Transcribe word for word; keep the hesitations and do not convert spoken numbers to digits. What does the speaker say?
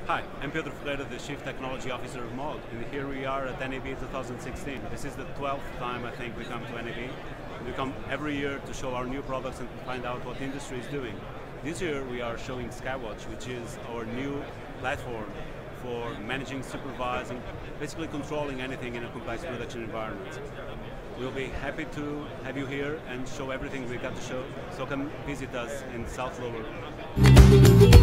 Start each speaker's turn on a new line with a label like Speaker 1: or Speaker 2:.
Speaker 1: Hi, I'm Pedro Ferreira, the Chief Technology Officer of Moog, and here we are at N A B twenty sixteen. This is the twelfth time I think we come to N A B. We come every year to show our new products and to find out what the industry is doing. This year we are showing Skywatch, which is our new platform for managing, supervising, basically controlling anything in a complex production environment. We'll be happy to have you here and show everything we got to show, so come visit us in South Lower.